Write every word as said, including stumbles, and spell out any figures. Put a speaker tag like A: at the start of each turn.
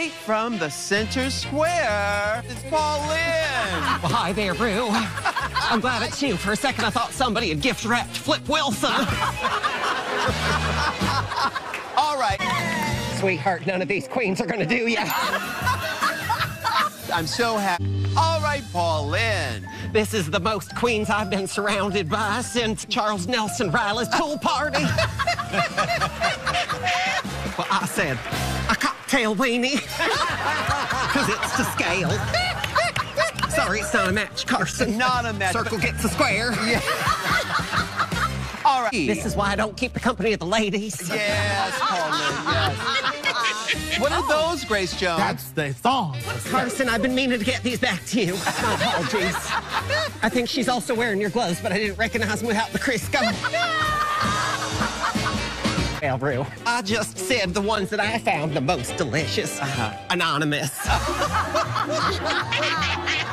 A: straight from the center square, it's Pauline.
B: Well, hi there, Rue. I'm glad it's you. For a second, I thought somebody had gift-wrapped Flip Wilson.
A: All right.
B: Sweetheart, none of these queens are gonna do ya.
A: I'm so happy. All right, Pauline.
B: This is the most queens I've been surrounded by since Charles Nelson Riley's pool party. Well, I said a cocktail weenie, because it's to scale. Sorry, it's not a match, Carson.
A: Not a match.
B: Circle gets a square.
A: Yeah. All right.
B: This is why I don't keep the company of the ladies.
A: Yes, Pauline, yes. What are those, Grace Jones?
C: That's the song.
B: Carson, I've been meaning to get these back to you. My apologies. I think she's also wearing your gloves, but I didn't recognize them without the Crisco. Well, Rue, I just said the ones that I found the most delicious.
A: Uh-huh.
B: Anonymous.